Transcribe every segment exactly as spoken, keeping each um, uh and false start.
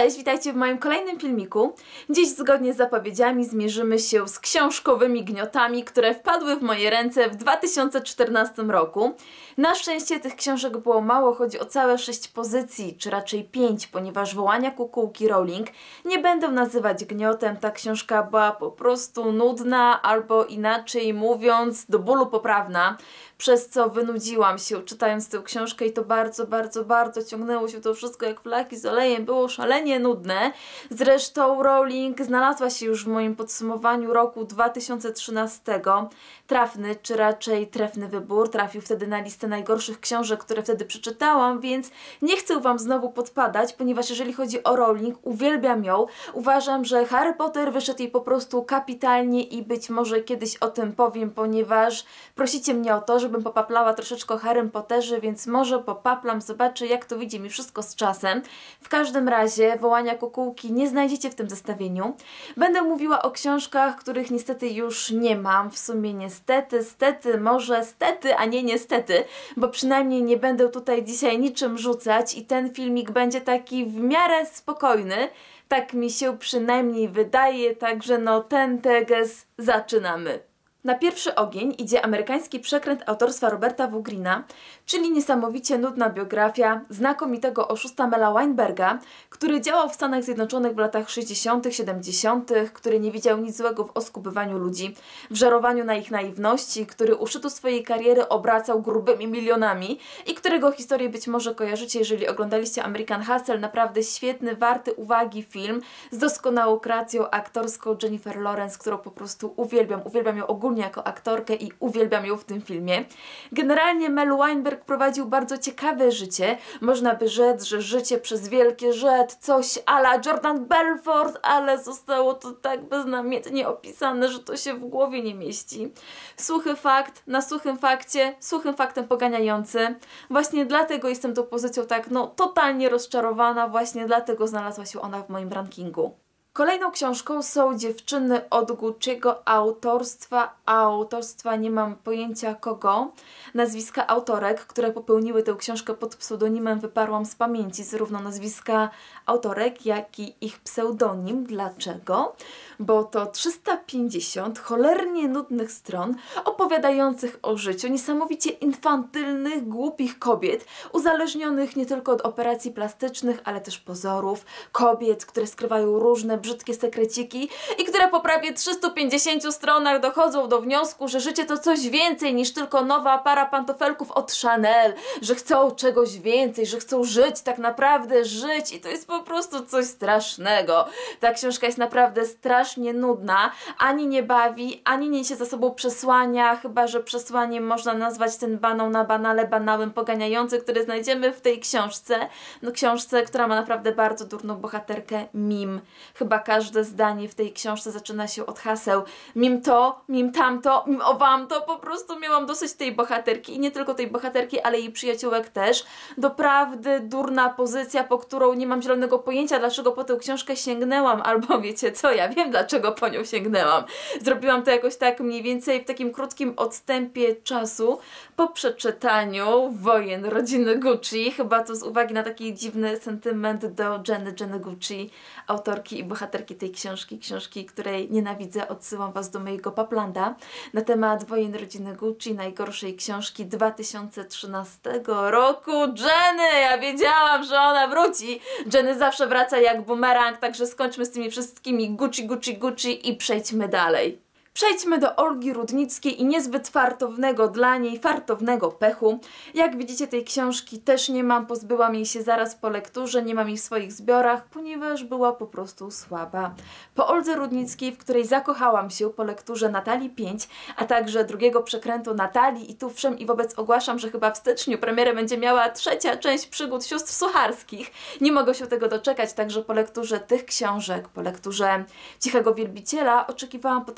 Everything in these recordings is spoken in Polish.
Cześć, witajcie w moim kolejnym filmiku. Dziś zgodnie z zapowiedziami zmierzymy się z książkowymi gniotami, które wpadły w moje ręce w dwa tysiące czternastym roku. Na szczęście tych książek było mało, chodzi o całe sześć pozycji, czy raczej pięć, ponieważ Wołania Kukułki Rowling nie będę nazywać gniotem, ta książka była po prostu nudna, albo inaczej mówiąc, do bólu poprawna, przez co wynudziłam się czytając tę książkę i to bardzo, bardzo, bardzo ciągnęło się to wszystko jak flaki z olejem, było szalenie nudne. Zresztą Rowling znalazła się już w moim podsumowaniu roku dwa tysiące trzynastego. Trafny, czy raczej trefny wybór, trafił wtedy na listę najgorszych książek, które wtedy przeczytałam, więc nie chcę Wam znowu podpadać, ponieważ jeżeli chodzi o Rowling, uwielbiam ją. Uważam, że Harry Potter wyszedł jej po prostu kapitalnie i być może kiedyś o tym powiem, ponieważ prosicie mnie o to, żebym popaplała troszeczkę o Harrym Potterze, więc może popaplam, zobaczę jak to wyjdzie mi wszystko z czasem. W każdym razie Wołania Kukułki nie znajdziecie w tym zestawieniu. Będę mówiła o książkach, których niestety już nie mam, w sumie niestety, stety, może stety, a nie niestety, bo przynajmniej nie będę tutaj dzisiaj niczym rzucać i ten filmik będzie taki w miarę spokojny, tak mi się przynajmniej wydaje, także no ten teges zaczynamy. Na pierwszy ogień idzie amerykański przekręt autorstwa Roberta W. Greena, czyli niesamowicie nudna biografia znakomitego oszusta Mela Weinberga, który działał w Stanach Zjednoczonych w latach sześćdziesiątych, siedemdziesiątych, który nie widział nic złego w oskubywaniu ludzi, w żerowaniu na ich naiwności, który u szczytu swojej kariery obracał grubymi milionami i którego historię być może kojarzycie, jeżeli oglądaliście American Hustle, naprawdę świetny, warty uwagi film z doskonałą kreacją aktorską Jennifer Lawrence, którą po prostu uwielbiam, uwielbiam ją ogólnie jako aktorkę i uwielbiam ją w tym filmie. Generalnie Mel Weinberg prowadził bardzo ciekawe życie. Można by rzec, że życie przez wielkie rzet, coś a la Jordan Belfort, ale zostało to tak beznamiętnie opisane, że to się w głowie nie mieści. Suchy fakt, na suchym fakcie, suchym faktem poganiający. Właśnie dlatego jestem tą pozycją tak, no, totalnie rozczarowana, właśnie dlatego znalazła się ona w moim rankingu. Kolejną książką są Dziewczyny od Gucci'ego autorstwa, autorstwa nie mam pojęcia kogo, nazwiska autorek, które popełniły tę książkę pod pseudonimem wyparłam z pamięci, zarówno nazwiska autorek, jak i ich pseudonim. Dlaczego? Bo to trzysta pięćdziesiąt cholernie nudnych stron opowiadających o życiu niesamowicie infantylnych, głupich kobiet, uzależnionych nie tylko od operacji plastycznych, ale też pozorów, kobiet, które skrywają różne brzydkie sekreciki i które po prawie trzystu pięćdziesięciu stronach dochodzą do wniosku, że życie to coś więcej niż tylko nowa para pantofelków od Chanel, że chcą czegoś więcej, że chcą żyć, tak naprawdę żyć i to jest po prostu coś strasznego. Ta książka jest naprawdę strasznie nudna, ani nie bawi, ani niesie za sobą przesłania, chyba że przesłaniem można nazwać ten banał na banale banałem poganiający, który znajdziemy w tej książce. No książce, która ma naprawdę bardzo durną bohaterkę Mim. Chyba każde zdanie w tej książce zaczyna się od haseł mim to, mim tamto, mim owam to. Po prostu miałam dosyć tej bohaterki i nie tylko tej bohaterki, ale i przyjaciółek też. Doprawdy durna pozycja, po którą nie mam zielonego pojęcia, dlaczego po tę książkę sięgnęłam, albo wiecie co, ja wiem dlaczego po nią sięgnęłam. Zrobiłam to jakoś tak mniej więcej w takim krótkim odstępie czasu po przeczytaniu Wojen rodziny Gucci, chyba to z uwagi na taki dziwny sentyment do Jenny, Jenny Gucci, autorki i bohaterki tej książki, książki, której nienawidzę. Odsyłam Was do mojego paplanda na temat Wojen rodziny Gucci, najgorszej książki dwa tysiące trzynastego roku. Jenny! Ja wiedziałam, że ona wróci. Jenny zawsze wraca jak bumerang, także skończmy z tymi wszystkimi Gucci, Gucci, Gucci i przejdźmy dalej. Przejdźmy do Olgi Rudnickiej i niezbyt fartownego dla niej, fartownego pechu. Jak widzicie, tej książki też nie mam, pozbyłam jej się zaraz po lekturze, nie mam jej w swoich zbiorach, ponieważ była po prostu słaba. Po Oldze Rudnickiej, w której zakochałam się po lekturze Natalii pięć, a także drugiego przekrętu Natalii i tu wszem i wobec ogłaszam, że chyba w styczniu premierę będzie miała trzecia część przygód sióstr Sucharskich. Nie mogę się tego doczekać, także po lekturze tych książek, po lekturze Cichego Wielbiciela oczekiwałam po tej autorce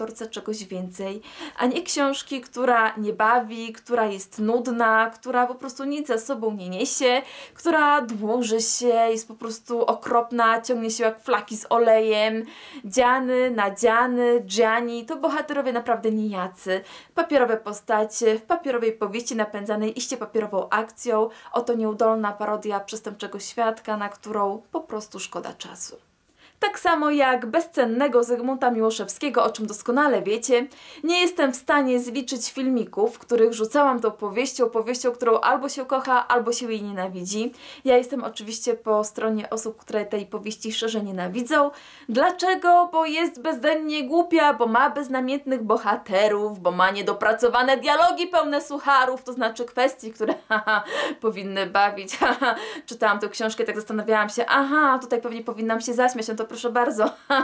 serca czegoś więcej, a nie książki, która nie bawi, która jest nudna, która po prostu nic za sobą nie niesie, która dłuży się, jest po prostu okropna, ciągnie się jak flaki z olejem, dziany, nadziany, Gianni, to bohaterowie naprawdę nijacy, papierowe postacie, w papierowej powieści napędzanej iście papierową akcją, oto nieudolna parodia przestępczego świadka, na którą po prostu szkoda czasu. Tak samo jak bezcennego Zygmunta Miłoszewskiego, o czym doskonale wiecie, nie jestem w stanie zliczyć filmików, w których rzucałam tą powieścią, powieścią, którą albo się kocha, albo się jej nienawidzi. Ja jestem oczywiście po stronie osób, które tej powieści szczerze nienawidzą. Dlaczego? Bo jest bezdennie głupia, bo ma beznamiętnych bohaterów, bo ma niedopracowane dialogi pełne sucharów, to znaczy kwestii, które haha, powinny bawić. Haha. Czytałam tę książkę i tak zastanawiałam się, aha, tutaj pewnie powinnam się zaśmiać, no to proszę bardzo,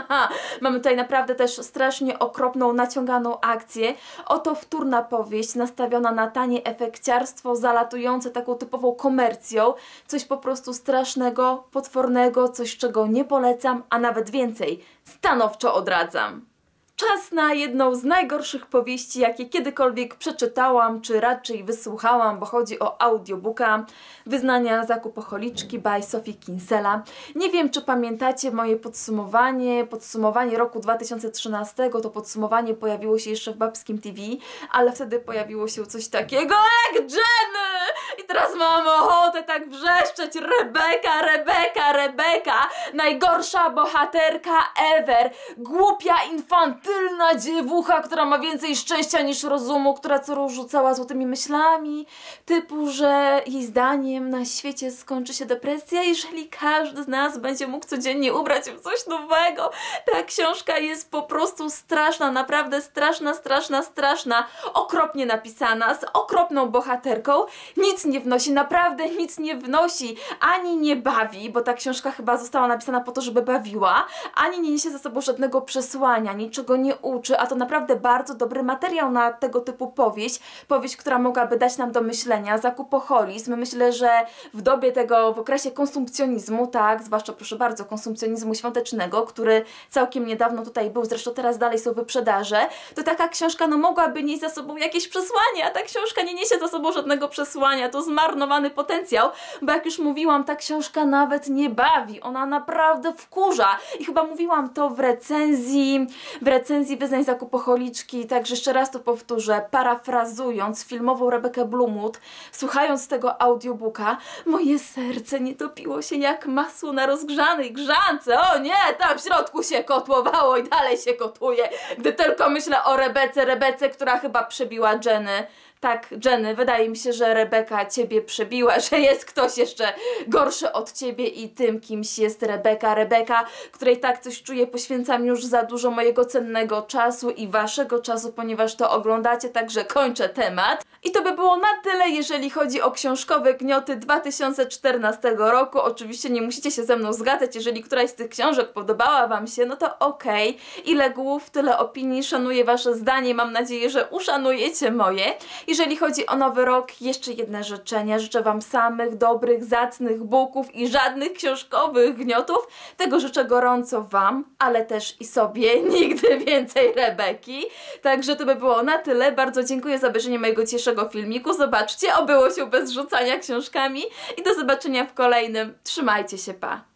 mamy tutaj naprawdę też strasznie okropną, naciąganą akcję. Oto wtórna powieść nastawiona na tanie efekciarstwo, zalatujące taką typową komercją. Coś po prostu strasznego, potwornego, coś czego nie polecam, a nawet więcej, stanowczo odradzam. Czas na jedną z najgorszych powieści, jakie kiedykolwiek przeczytałam, czy raczej wysłuchałam, bo chodzi o audiobooka Wyznania Zakupocholiczki by Sophie Kinsella. Nie wiem, czy pamiętacie moje podsumowanie, podsumowanie roku dwa tysiące trzynastego, to podsumowanie pojawiło się jeszcze w Babskim T V, ale wtedy pojawiło się coś takiego jak Jenny! I teraz mam ochotę tak wrzeszczeć, Rebeka, Rebeka, Rebeka, najgorsza bohaterka ever, głupia infantylna, tylna dziewucha, która ma więcej szczęścia niż rozumu, która co rzucała złotymi myślami, typu, że jej zdaniem na świecie skończy się depresja, jeżeli każdy z nas będzie mógł codziennie ubrać się w coś nowego. Ta książka jest po prostu straszna, naprawdę straszna, straszna, straszna, okropnie napisana, z okropną bohaterką, nic nie wnosi, naprawdę nic nie wnosi, ani nie bawi, bo ta książka chyba została napisana po to, żeby bawiła, ani nie niesie za sobą żadnego przesłania, niczego nie uczy, a to naprawdę bardzo dobry materiał na tego typu powieść. Powieść, która mogłaby dać nam do myślenia. Zakupoholizm. Myślę, że w dobie tego, w okresie konsumpcjonizmu, tak, zwłaszcza proszę bardzo, konsumpcjonizmu świątecznego, który całkiem niedawno tutaj był, zresztą teraz dalej są wyprzedaże, to taka książka no mogłaby nieść za sobą jakieś przesłanie, a ta książka nie niesie za sobą żadnego przesłania. To zmarnowany potencjał, bo jak już mówiłam, ta książka nawet nie bawi. Ona naprawdę wkurza. I chyba mówiłam to w recenzji, w recenzji Wyznań Zakupocholiczki, także jeszcze raz to powtórzę, parafrazując filmową Rebekę Blumwood, słuchając tego audiobooka, moje serce nie topiło się jak masło na rozgrzanej grzance. O nie, tam w środku się kotłowało i dalej się kotuje, gdy tylko myślę o Rebece, Rebece, która chyba przebiła Jenny. Tak, Jenny, wydaje mi się, że Rebeka ciebie przebiła, że jest ktoś jeszcze gorszy od ciebie i tym kimś jest Rebeka. Rebeka, której tak coś czuję, poświęcam już za dużo mojego cennego czasu i waszego czasu, ponieważ to oglądacie, także kończę temat. I to by było na tyle, jeżeli chodzi o książkowe gnioty dwa tysiące czternastego roku. Oczywiście nie musicie się ze mną zgadzać, jeżeli któraś z tych książek podobała wam się, no to okej. Okay. Ile głów, tyle opinii, szanuję wasze zdanie, mam nadzieję, że uszanujecie moje. Jeżeli chodzi o nowy rok, jeszcze jedne życzenia. Życzę wam samych dobrych, zacnych booków i żadnych książkowych gniotów. Tego życzę gorąco wam, ale też i sobie. Nigdy więcej Rebeki. Także to by było na tyle. Bardzo dziękuję za obejrzenie mojego dzisiejszego filmiku. Zobaczcie, obyło się bez rzucania książkami. I do zobaczenia w kolejnym. Trzymajcie się, pa!